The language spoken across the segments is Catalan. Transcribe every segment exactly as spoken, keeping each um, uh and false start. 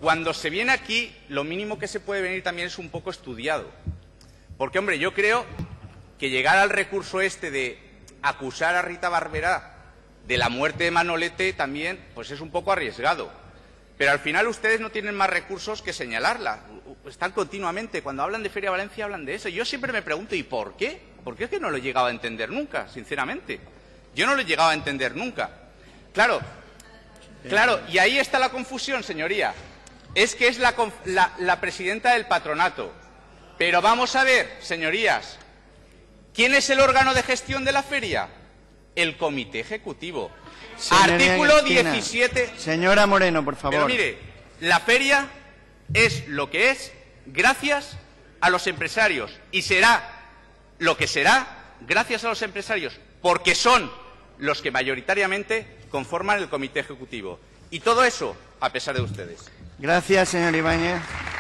cuando se viene aquí, lo mínimo que se puede venir también es un poco estudiado. Porque, hombre, yo creo que llegar al recurso este de acusar a Rita Barberá de la muerte de Manolete también, pues es un poco arriesgado. Pero al final ustedes no tienen más recursos que señalarla. Están continuamente, cuando hablan de Feria Valencia, hablan de eso. Yo siempre me pregunto, ¿y por qué? Porque es que no lo he llegado a entender nunca, sinceramente. Yo no lo he llegado a entender nunca. Claro, claro, y ahí está la confusión, señoría. Es que es la, la, la presidenta del patronato. Pero vamos a ver, señorías, ¿quién es el órgano de gestión de la feria? El comité ejecutivo. Señoría Artículo Cristina. diecisiete. Señora Moreno, por favor. Pero mire, la feria es lo que es gracias a los empresarios y será lo que será gracias a los empresarios, porque son los que mayoritariamente conforman el comité ejecutivo. Y todo eso a pesar de ustedes. Gracias, señor Ibáñez.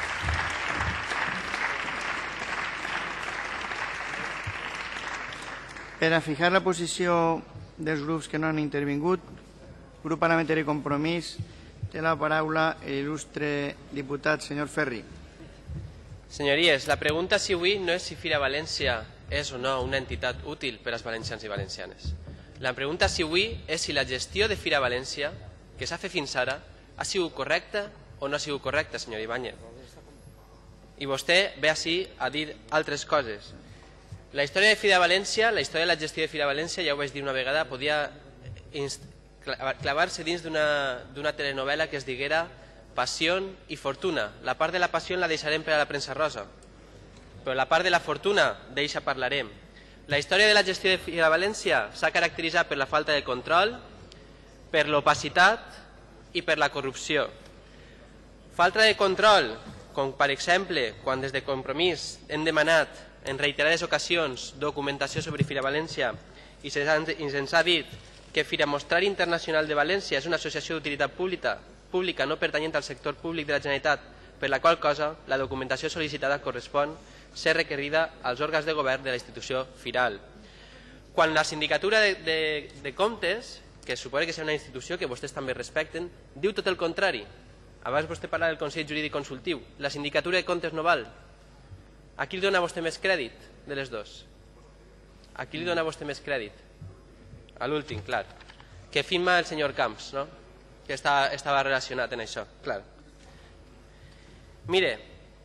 Per a fijar la posició dels grups que no han intervingut, grup parlamentari Compromís, té la paraula l'il·lustre diputat senyor Ferri. Senyories, la pregunta si avui no és si Fira València és o no una entitat útil per als valencians i valencianes. La pregunta si avui és si la gestió de Fira València, que s'ha fet fins ara, ha sigut correcta o no ha sigut correcta, senyor Ibáñez. I vostè ve així a dir altres coses. La història de Fira València, la història de la gestió de Fira València, ja ho vaig dir una vegada, podia clavar-se dins d'una telenovela que es diguera Passió i Fortuna. La part de la passió la deixarem per a la premsa rosa, però la part de la fortuna, d'eixa parlarem. La història de la gestió de Fira València s'ha caracteritzat per la falta de control, per l'opacitat i per la corrupció. Falta de control, com per exemple, quan des de Compromís hem demanat en reiterades ocasions documentació sobre Fira València i se'ns ha dit que Fira Mostrar Internacional de València és una associació d'utilitat pública, pública no pertanyent al sector públic de la Generalitat, per la qual cosa la documentació sol·licitada correspon ser requerida als òrgans de govern de la institució firal. Quan la sindicatura de, de, de comptes, que suposa que és una institució que vostès també respecten, diu tot el contrari. Abans vostè parlava del Consell Jurídic Consultiu. La sindicatura de comptes no val. A qui li dona vostè més crèdit de les dues? A qui li dona vostè més crèdit? A l'últim, clar. Que firma el senyor Camps, no? Que està, estava relacionat en això, clar. Mire,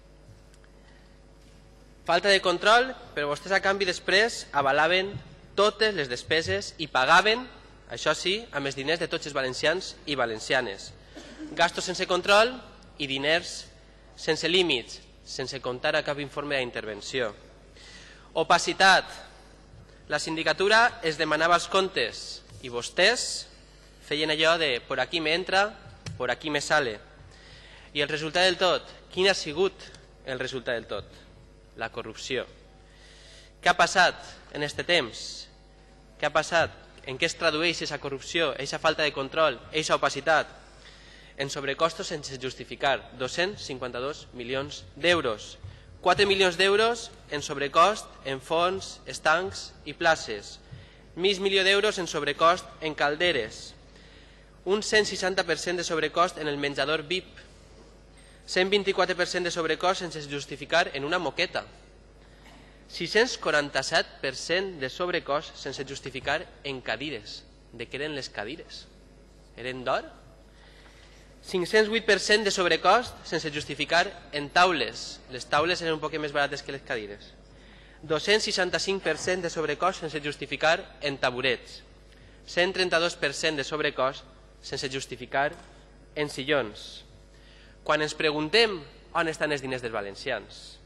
falta de control, però vostès a canvi després avalaven totes les despeses i pagaven, això sí, amb els diners de tots els valencians i valencianes. Gastos sense control i diners sense límits, sense comptar a cap informe d'intervenció. Opacitat. La sindicatura es demanava els comptes i vostès feien allò de por aquí me entra, por aquí me sale. I el resultat del tot, quin ha sigut el resultat del tot? La corrupció. Què ha passat en aquest temps? Què ha passat? En què es tradueix aquesta corrupció, aquesta falta de control, aquesta opacitat? En sobrecostos sense justificar, dos-cents cinquanta-dos milions d'euros. quatre milions d'euros en sobrecost en fons, estancs i places. Mig milió d'euros en sobrecost en calderes. Un cent seixanta per cent de sobrecost en el menjador V I P. cent vint-i-quatre per cent de sobrecost sense justificar en una moqueta. sis-cents quaranta-set per cent de sobrecost sense justificar en cadires. De què eren les cadires? Eren d'or? cinc-cents vuit per cent de sobrecost sense justificar en taules. Les taules eren un poc més barates que les cadires. dos-cents seixanta-cinc per cent de sobrecost sense justificar en taburets. cent trenta-dos per cent de sobrecost sense justificar en sillons. Quan ens preguntem on estan els diners dels valencians,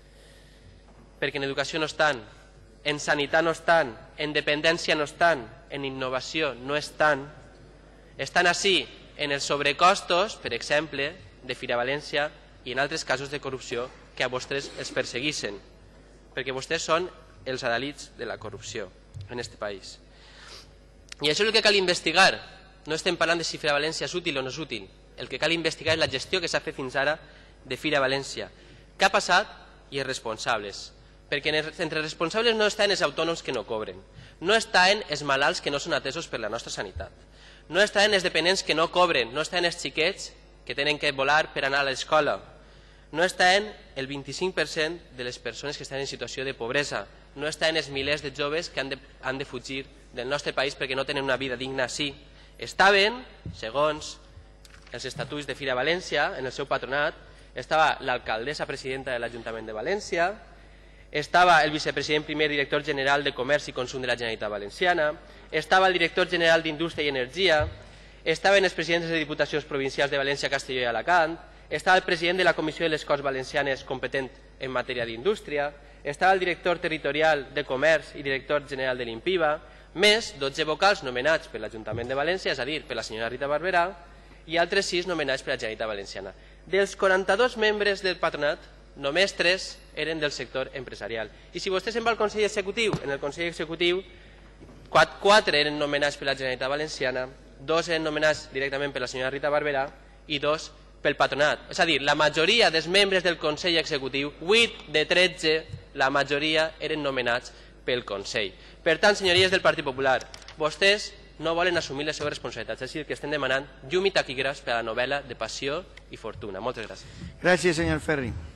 perquè en educació no estan, en sanitat no estan, en dependència no estan, en innovació no estan, estan així en els sobrecostos, per exemple, de Fira València i en altres casos de corrupció que a vostès els perseguissin, perquè vostès són els adalits de la corrupció en aquest país. I això és el que cal investigar. No estem parlant de si Fira València és útil o no és útil. El que cal investigar és la gestió que s'ha fet fins ara de Fira València. Què ha passat? I els responsables. Perquè entre els responsables no estan els autònoms que no cobren, no estan els malalts que no són atesos per la nostra sanitat, no estan els dependents que no cobren, no estan els xiquets que tenen que volar per anar a l'escola. No estan el vint-i-cinc per cent de les persones que estan en situació de pobresa. No estan els milers de joves que han de, han de fugir del nostre país perquè no tenen una vida digna així. Estaven, segons els estatuts de Fira València, en el seu patronat, estava l'alcaldessa presidenta de l'Ajuntament de València, estava el vicepresident primer director general de Comerç i Consum de la Generalitat Valenciana, estava el director general d'Indústria i Energia, estaven els presidents de Diputacions Provincials de València, Castelló i Alacant, estava el president de la Comissió de les Corts Valencianes competent en matèria d'indústria, estava el director territorial de Comerç i director general de l'Impiva, més dotze vocals nomenats per l'Ajuntament de València, és a dir, per la senyora Rita Barberà, i altres sis nomenats per la Generalitat Valenciana. Dels quaranta-dos membres del patronat, només tres eren del sector empresarial. I si vostè se'n va al Consell Executiu, en el Consell Executiu, quatre eren nomenats per la Generalitat Valenciana, dos eren nomenats directament per la senyora Rita Barberà i dos pel patronat. És a dir, la majoria dels membres del Consell Executiu, vuit de tretze, la majoria eren nomenats pel Consell. Per tant, senyories del Partit Popular, vostès no volen assumir les seves responsabilitats. Així que estem demanant llum i taquígrafs per a la novel·la de passió i fortuna. Moltes gràcies. Gràcies, senyor Ferri.